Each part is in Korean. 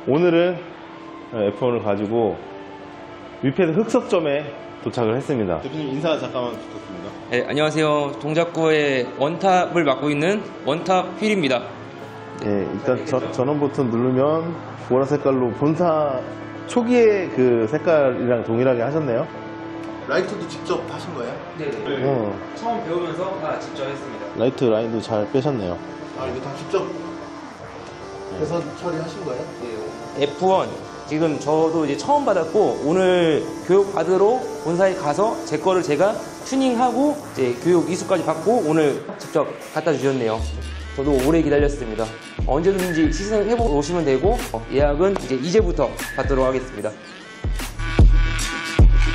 오늘은 F1을 가지고 위패드 흑석점에 도착을 했습니다. 대표님 인사 잠깐만 부탁드립니다. 네, 안녕하세요. 동작구의 원탑을 맡고 있는 원탑 휠입니다. 네, 일단 전원 버튼 누르면 보라 색깔로 본사 초기의 그 색깔이랑 동일하게 하셨네요. 라이트도 직접 하신 거예요? 네. 처음 배우면서 다 직접 했습니다. 라이트 라인도 잘 빼셨네요. 아, 이거 다 직접 해서 처리하신 거예요? F1 지금 저도 이제 처음 받았고 오늘 교육 받으러 본사에 가서 제 거를 제가 튜닝하고 이제 교육 이수까지 받고 오늘 직접 갖다 주셨네요. 저도 오래 기다렸습니다. 언제든지 시승해 보시면 되고 예약은 이제부터 받도록 하겠습니다.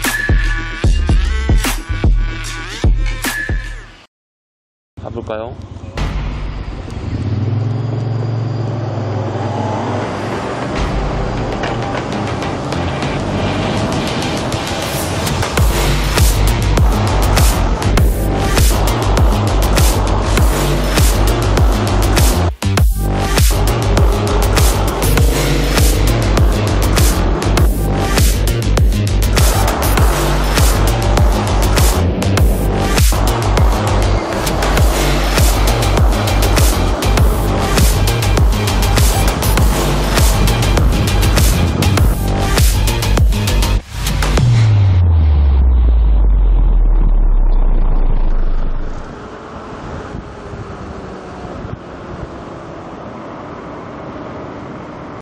가볼까요?